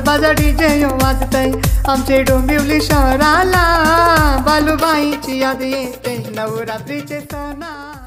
बाजा डीजे वाजतय आमचे डोंबिवली शहराला, बालूबाईची याद येते नवरात्रीचे सणा।